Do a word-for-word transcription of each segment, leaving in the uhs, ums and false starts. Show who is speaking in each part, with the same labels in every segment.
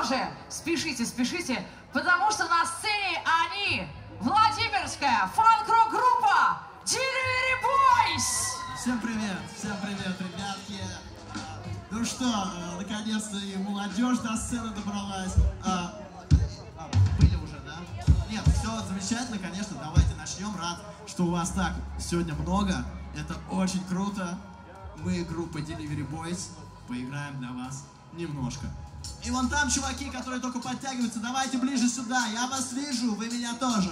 Speaker 1: же, спешите, спешите, потому что на сцене они, Владимирская фанк-рок-группа Delivery Boys!
Speaker 2: Всем привет, всем привет, ребятки. Ну что, наконец-то и молодежь до сцены добралась. А, а, были уже, да? Нет, все замечательно, конечно, давайте начнем. Рад, что у вас так сегодня много. Это очень круто. Мы, группа Delivery Boys, поиграем для вас немножко. И вон там чуваки, которые только подтягиваются, давайте ближе сюда. Я вас вижу, вы меня тоже.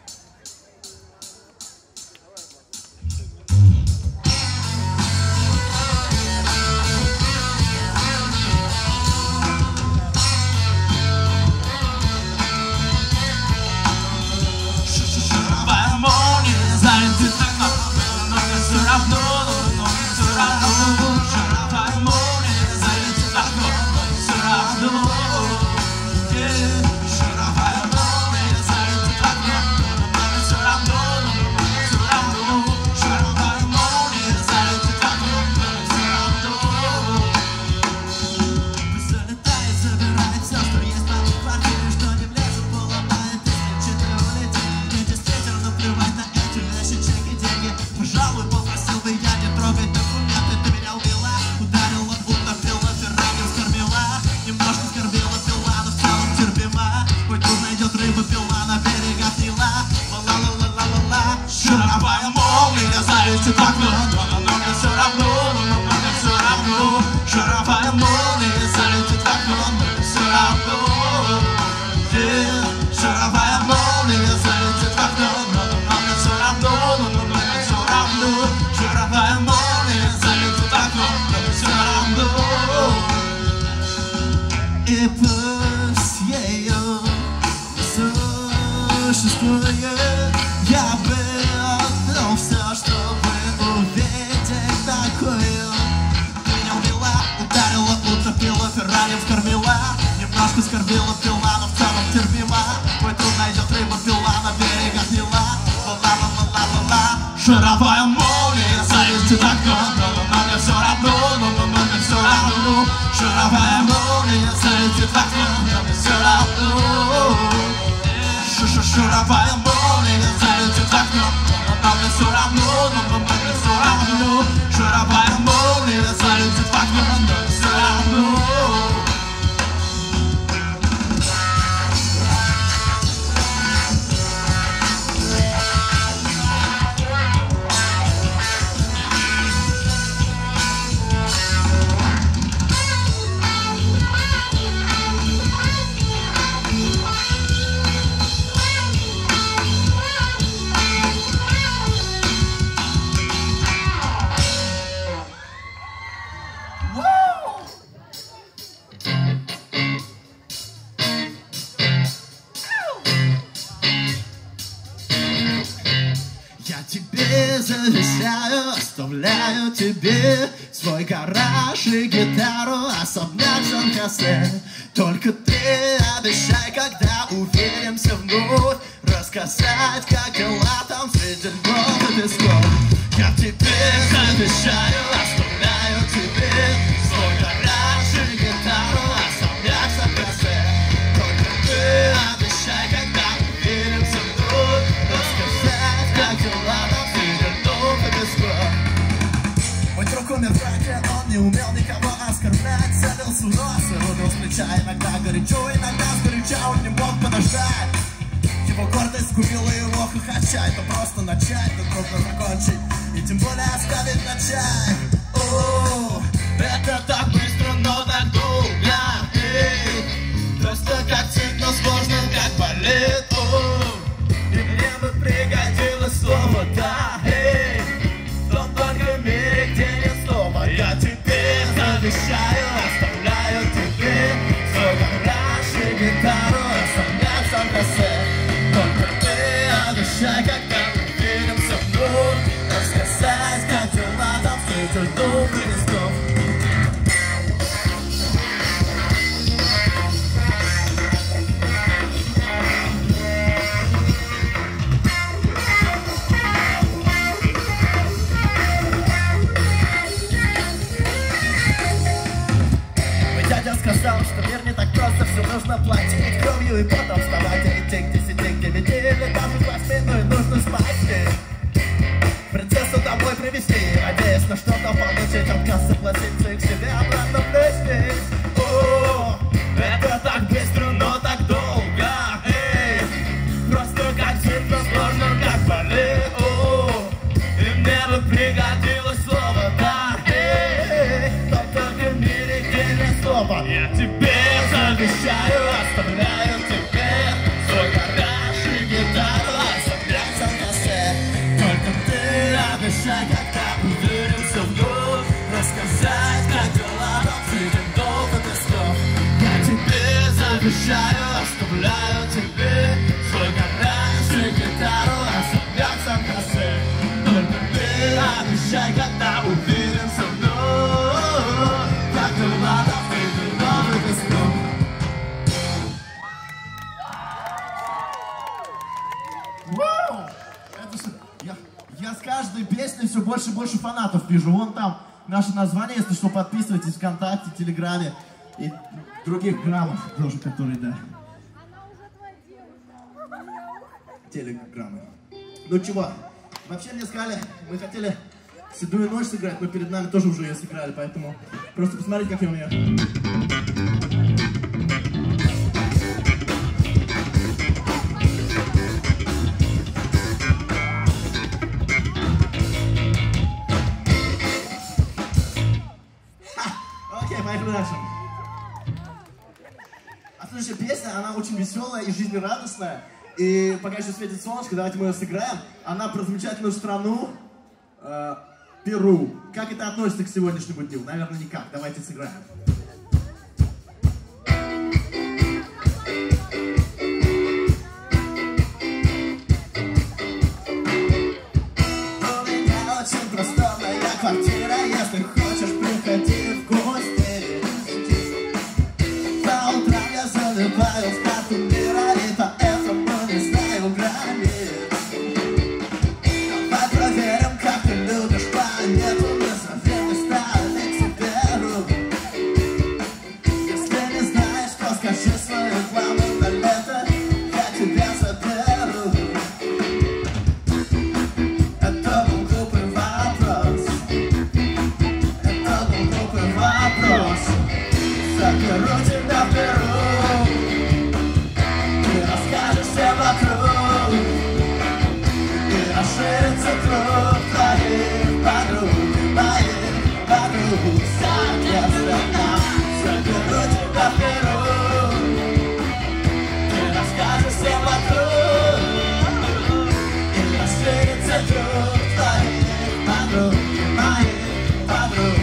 Speaker 3: Шаровая молния залетит окно, но мне все равно, но мне все равно. Шаровая молния залетит окно, но мне все равно. Шаровая молния залетит окно, но мне все равно, но мне все равно. Шаровая молния залетит окно, но мне все равно.
Speaker 2: Оставляю тебе свой гараж и гитару, особняк Сан-Хосе. Только ты обещай, когда увидимся вновь, рассказать, как дела там среди льдов и песков. Я тебе обещаю, оставляю тебе свой гараж и гитару, особняк Сан-Хосе. Только ты обещай, когда увидимся вновь, рассказать, как дела там среди льдов и песков. Мой друг умер в раке, он не умел никого оскорблять. Целился в нос и рубил с плеча. Иногда горячо, иногда сгоряча, он не мог подождать. Его гордость губила его хохоча. Это просто начать, но трудно закончить, и тем более оставить на чай. О, это так быстро, но так долго. Эй, просто как цикл, сложно, как балет. О, и мне бы пригодилось слово «да». Эй, в том только мире, где нет слова. Я тебе завещаю, оставляю тебе свой гараж и гитару, особняк Сан-Хосе. Только ты обещай, когда увидимся вновь, рассказать, как дела там среди льдов и песков. написал, что мир не так просто, все нужно платить кровью и потом вставать, а идти к десяти, к девяти или даже к восьми, ну и нужно спасти. Принцессу домой привезти, надеясь на что-то получить, отказ согласиться и к себе обратно вместе. О, это так быстро, но так долго, эй, просто как жизнь, но сложно, как болит. О, и мне бы пригодилось слово, да, эй, но только в мире, где нет слова. Я тебе завещаю, оставляю тебе свой гараж и гитару, оставляться на все. Только ты обещай, когда уверимся вновь, рассказать, как дела, но видим долго без слов. Я тебе завещаю, оставляю тебе свой гараж и гитару, оставляться на все. Только ты обещай, когда уверимся вновь, как дела, но видим долго без слов. Вау! Это же... Я, я с каждой песней все больше и больше фанатов вижу. Вон там наше название, если что, подписывайтесь ВКонтакте, Телеграме и других граммах тоже, которые, да. Телеграммы. Ну чего, вообще мне сказали, мы хотели «Седую ночь» сыграть, но перед нами тоже уже ее сыграли, поэтому просто посмотрите, как я умею. Дальше. А следующая песня, она очень веселая и жизнерадостная. И пока еще светит солнышко, давайте мы ее сыграем. Она про замечательную страну э, Перу. Как это относится к сегодняшнему дню? Наверное, никак. Давайте сыграем. У меня очень просторная квартира. Если хочешь, приходи в гости. Заливаю в карту мира, и поэтому не знаю границ. Давай проверим, как ты любишь планету. Назови места, и тебе руку. Если не знаешь, то скажи свою планы на лето, я тебя заберу. Это был глупый вопрос. Это был глупый вопрос. Заберу тебя в Перу. Вокруг, и расширится круг твоих подруг, моих подруг. Соответственно, заберу тебя в Перу, и расскажешь всем вокруг, и расширится круг твоих подруг, моих подруг.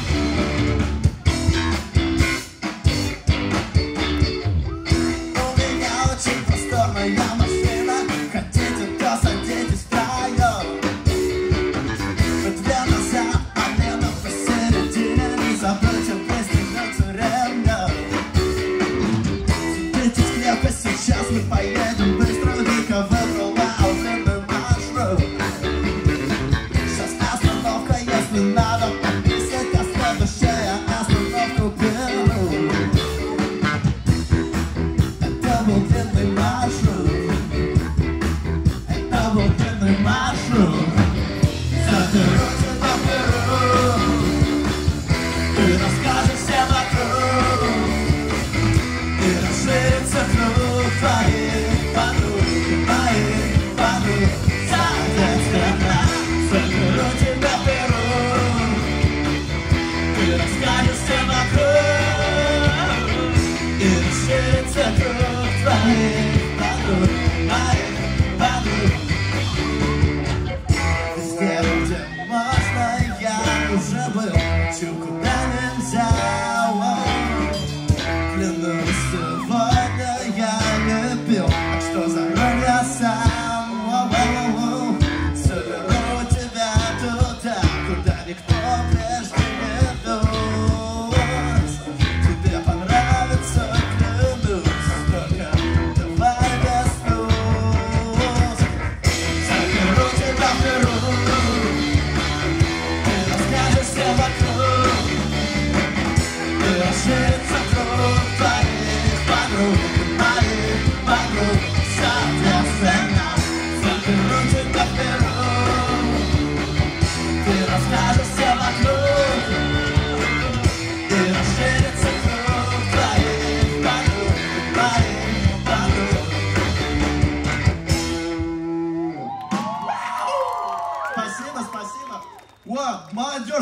Speaker 2: Моя машина, хотите, то садитесь втроем. Две назад, а мне посередине.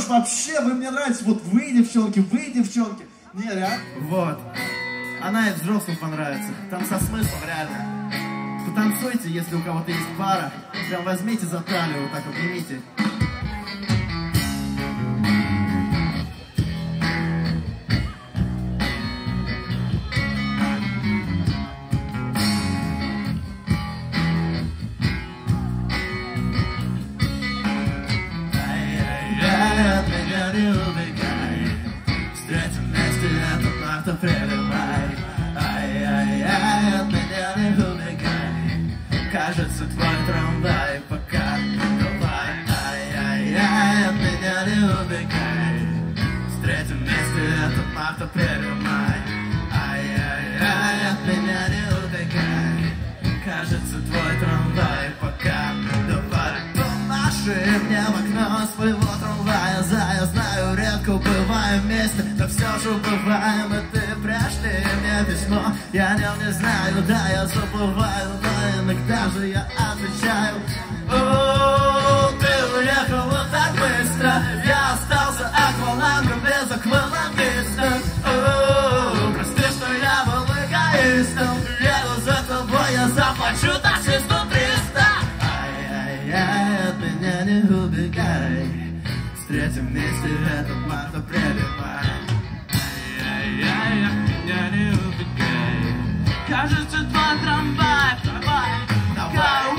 Speaker 2: уж вообще, вы мне нравитесь. Вот вы, девчонки, вы, девчонки. Не, реально. Вот. Она и взрослым понравится. Там со смыслом, реально. Потанцуйте, если у кого-то есть пара. Прям возьмите за талию, вот так обнимите. От меня не убегай, встретим вместе этот март, апрель, май. Ай-яй-яй, от меня не убегай, кажется, твой трамвай пока. Давай, ай-яй-яй, от меня не убегай, встретим вместе этот март, апрель, май. Ай-яй-яй, от меня не убегай, кажется, твой трамвай пока. Давай, помаши мне в окно своего трамвая, за, я знаю, редко бываем вместе, но все же бываем, и ты пришли мне письмо, я о нем не знаю, да, я забываю, но иногда же я отвечаю. О, ты уехал вот так быстро, я остался аквалангом без аквалангиста. О, прости, что я был эгоистом, еду за тобой, я заплачу такси сто триста. Ай-яй-яй, от меня не убегай, встретим вместе этот март, апрель, май.
Speaker 3: Ай-яй-яй, от меня не убегай, кажется, твой трамвай, давай, давай.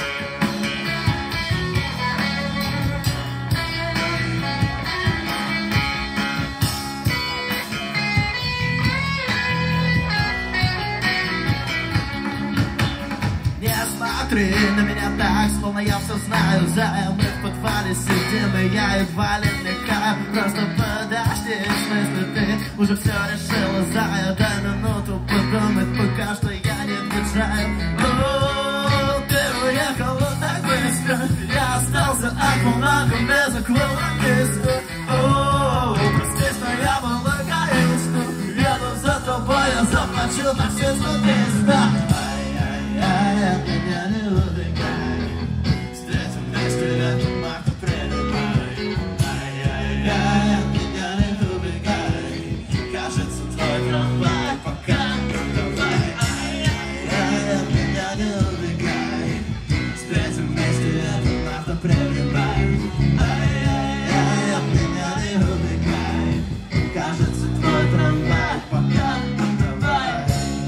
Speaker 2: Не смотри на меня так, словно я все знаю, зая. Мы в подвале сидим, и я едва ли вникаю. Просто подожди, в смысле ты уже все решила, зая. Дай минуту подумать, пока что я не отвечаю. О, ты уехал вот так быстро, я остался аквалангом без аквалангиста. О, прости, что я был эгоистом, еду за тобой, я заплачу такси сто триста. Ай-яй-яй, от меня не убегай, встретим вместе этот март, апрель, май. Ай-яй-яй, от меня не убегай, кажется, твой трамвай пока. Давай, ай-яй-яй, от меня не убегай, встретим вместе этот март, апрель, май. Ай-яй-яй, от меня не убегай, кажется, твой трамвай пока. Давай.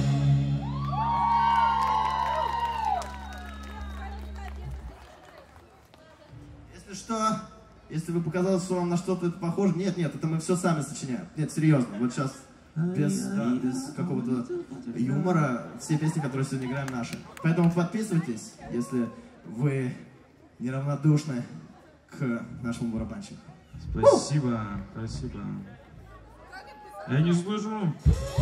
Speaker 2: Если что, если вы показалось, что вам на что-то это похоже, нет, нет, это мы все сами сочиняем. Нет, серьезно, вот сейчас без, да, без какого-то юмора все песни, которые сегодня играем, наши. Поэтому подписывайтесь, если вы неравнодушны к нашему барабанщику.
Speaker 3: Спасибо, спасибо. Я не слышу.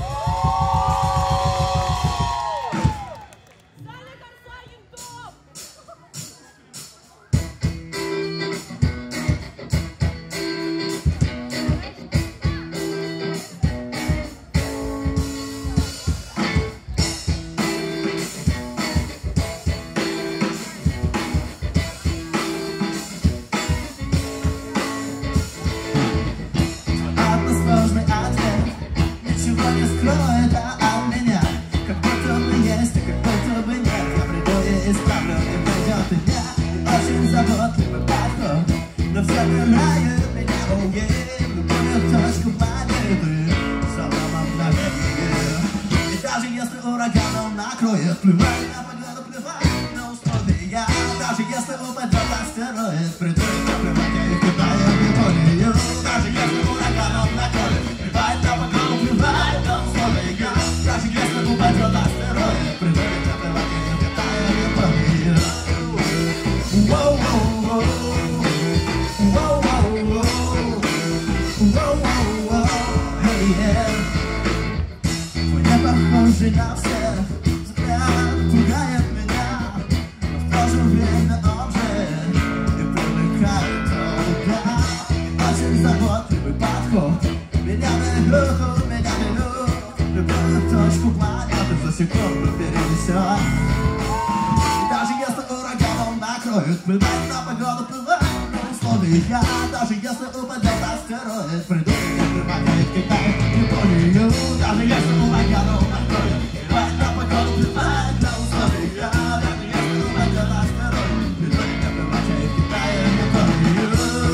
Speaker 2: Односложный ответ ничего не скроет, а от меня как будто бы есть, а как будто бы нет. Я приду и исправлю, не пойдет и я. И очень заботливый подход, но все пирает меня, oh yeah. Любую точку планеты, словно мгновение. И даже если ураганом накроет, плевать на погоду, плевать на условия. Даже если упадет астероид, приду и заплевать, я их кидаю в Японию. Даже если ураганом накроет, плевать на погоду, плевать на условия. Даже если упадет астероид, приду и заплевать, я их кидаю в Японию. Воу-воу-воу, воу-воу-воу, воу-воу-воу, hey, yeah. Вы не похожи на всех, взгляд пугает меня, но в то же время он же не привлекает туда. Очень заботливый подход, меня берут, меня берут, любую точку планеты за секунду перенесет. И даже если ураганом накроют, плевать на погоду, плевать на условия. условиях. Даже если упадет астероид, приду и превратит Китай в Японию. Даже если упадет астероид, плевать на погоду, плевать на условия. Даже если упадет астероид, приду и превратит Китай в Японию.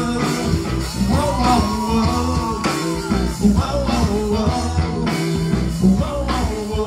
Speaker 2: Воу-воу-воу, воу-воу-воу, воу-воу-воу,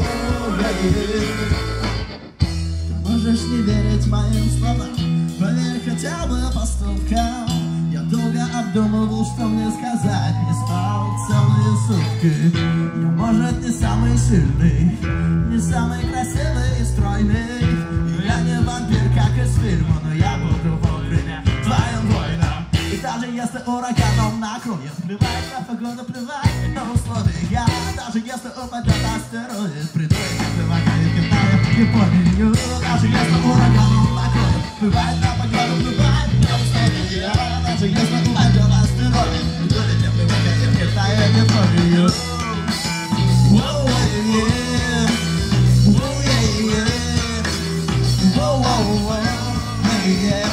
Speaker 2: ты можешь не верить моим словам, поверь хотя бы поступкам. Я долго обдумывал, что мне сказать, не спал целые сутки. Я, может, не самый сильный, не самый красивый и стройный. Я не вампир, как из фильма, но я буду вовремя твоим воином. И даже если ураганом накроет, плевать на погоду, плевать на условия. Я, даже если упадет астероид, приду и превратит Китай в Японию. Даже если ураганом накроет, плевать на погоду, плевать на условия. Даже если упадет астероид, приду и превратит Китай в Японию. Воу-воу-yeah, воу-yeah-yeah, воу-воу-воу-yeah.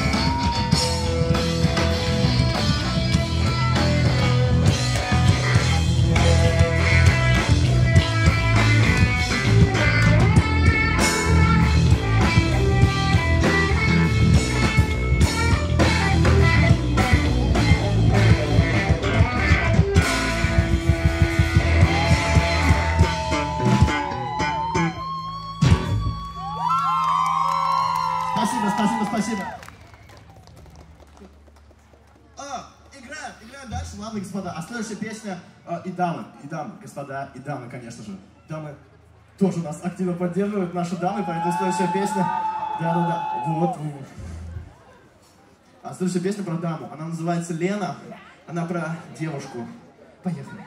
Speaker 2: Спасибо, спасибо, спасибо. А, играем, играем дальше, ладно, господа. А следующая песня а, и дамы, и дамы, господа, и дамы, конечно же. Дамы тоже нас активно поддерживают, наши дамы, поэтому следующая песня. Да-да-да, вот, вот. А следующая песня про даму. Она называется Лена. Она про девушку. Поехали.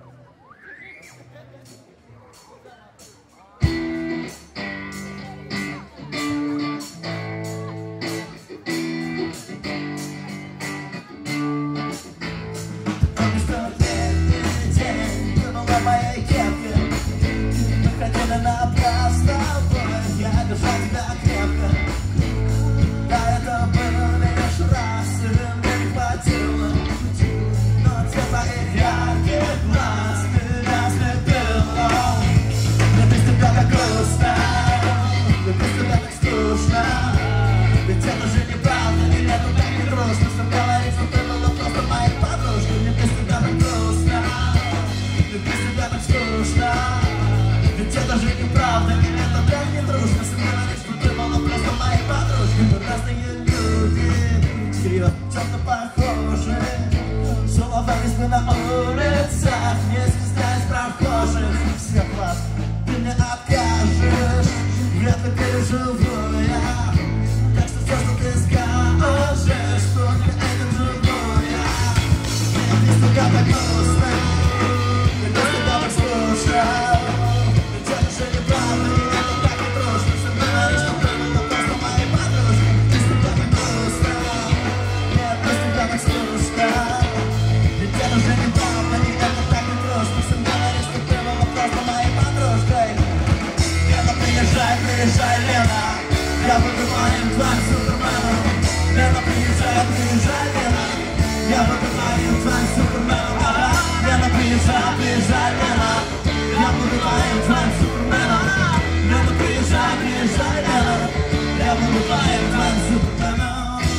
Speaker 2: Чем-то похожи, словами мы на улицах, не стесняясь прохожих. Все класс, ты мне откажешь, это переживу я. Так что все, что ты скажешь, только это живу я. Мне без тебя так грустно, мне без тебя так скучно. Ведь это же неправда, и это так не дружно. Все говоришь, что ты была просто моей подружкой. Без тебя так грустно, так скучно. Ведь это же неправда, и это так не просто. Всем говоришь, что ты была просто моей подружкой. Лена, приезжай, приезжай, Лена, я буду моим твоим суперменом. Лена, приезжай, приезжай, Лена, я буду моим твоим суперменом. Лена, приезжай, приезжай, Лена, я буду моим твоим суперменом. Лена, приезжай, приезжай, Лена, я буду моим твоим суперменом.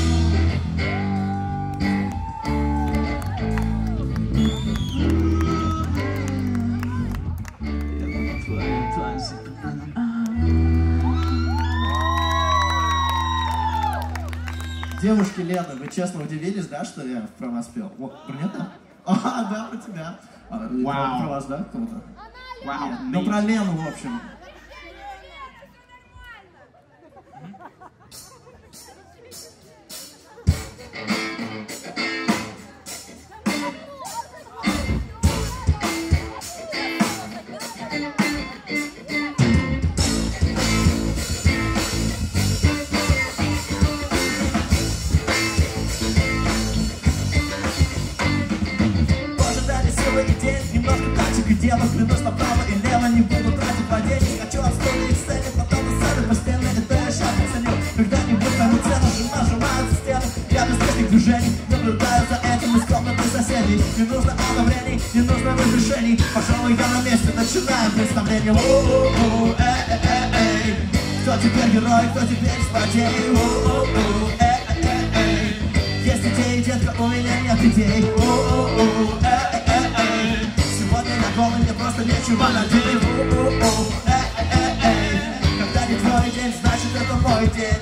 Speaker 2: Девушки, Лена, вы честно удивились, да, что я про вас пел? Вот, про меня, да? А, да, про тебя. А,
Speaker 3: Вау.
Speaker 2: Про вас, да, кому-то?
Speaker 3: Вау.
Speaker 2: Ну, про Лену, в общем. Девок, клянусь направо и лево, не буду тратить владение. Хочу отстойные сцены, потом на сцены постельные. Это я сейчас оценю, когда-нибудь пойму цену. Жена сжимается стену, я без лишних движений. Не нужно одобрений, не нужно разрешений. Пожалуй, я на месте, начинаем представление. О-о-о, эй-эй-эй. Кто теперь герой, кто теперь злодей? О-о-о, эй-эй-эй. Есть идеи, детка, у меня нет идей. О-о-о, эй-эй-эй. Сегодня я голый, мне просто нечего надеть. О-о-о, эй-эй-эй. Когда не твой день, значит это мой день.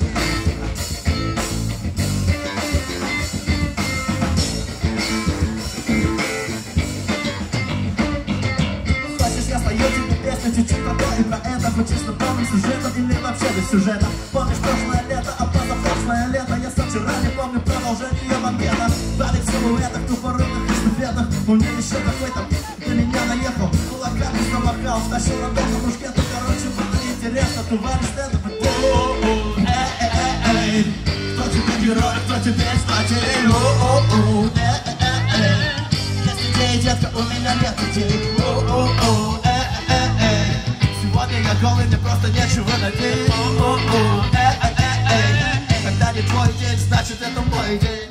Speaker 2: Чуть-чуть такое про это, хоть чисто полным сюжетом или вообще без сюжета. Помнишь прошлое лето, а позапрошлое лето я со вчера не помню продолжение банкета. Вдали в силуэтах, тупорылых эстафетах. У меня еще какой-то на меня наехал. Кулаками замахал, втащил на долгом мушкету. Короче, было интересно, товарищ стендап. О-о-о, эй-эй-эй. Кто теперь герой, кто теперь злодей? О-о-о, эй-эй-эй. Есть идеи, детка, у меня нет идей. О-о-о. Сегодня я голый, мне просто нечего надеть. О-о-о, эй-эй-эй. Когда не твой день, значит это мой день.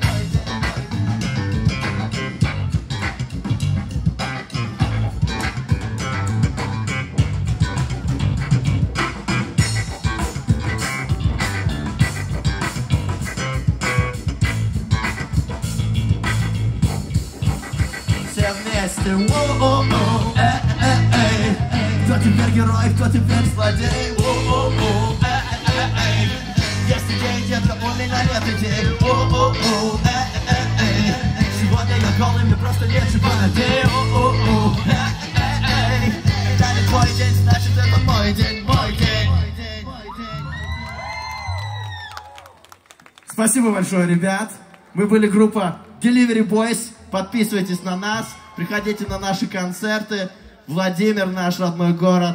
Speaker 2: Все вместе. О-о-о, эй-эй-эй. Кто теперь герой, кто теперь злодей? О-о-о, эй-эй-эй. Есть идеи, детка, у меня нет идей. О-о-о, эй-эй-эй. Сегодня я голый, мне просто нечего надеть. О-о-о, эй-эй-эй. Когда не твой день, значит это мой день, мой день. Спасибо большое, ребят. Мы были группа Delivery Boys. Подписывайтесь на нас, приходите на наши концерты. Владимир, наш родной город.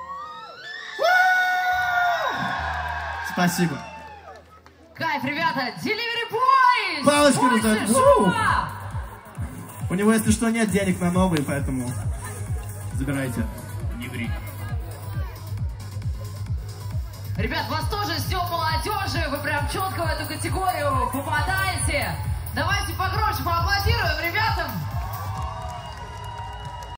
Speaker 2: Спасибо.
Speaker 1: Кайф, ребята, Delivery Boys!
Speaker 2: Палочку раздают.
Speaker 1: Шума!
Speaker 2: У него, если что, нет денег на новые, поэтому забирайте. Не ври.
Speaker 1: Ребят, вас тоже ждем молодежи, вы прям четко в эту категорию попадаете. Давайте погромче поаплодируем ребятам.